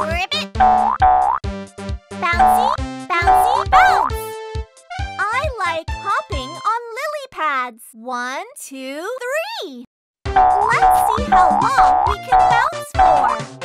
Ribbit. Bouncy, bouncy, bounce. I like hopping on lily pads. 1, 2, 3. Let's see how long we can bounce for.